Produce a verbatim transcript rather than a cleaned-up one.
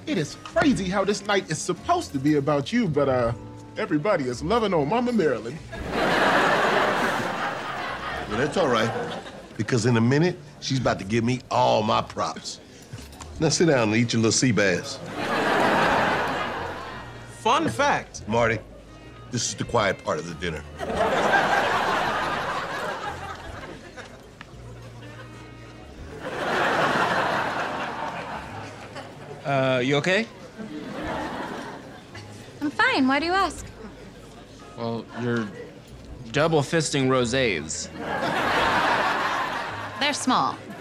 It is crazy how this night is supposed to be about you, but uh, everybody is loving on Mama Marilyn. Well, that's all right, because in a minute, she's about to give me all my props. Now sit down and eat your little sea bass. Fun fact. Marty, this is the quiet part of the dinner. Uh, you okay? I'm fine. Why do you ask? Well, you're double fisting rosés. They're small.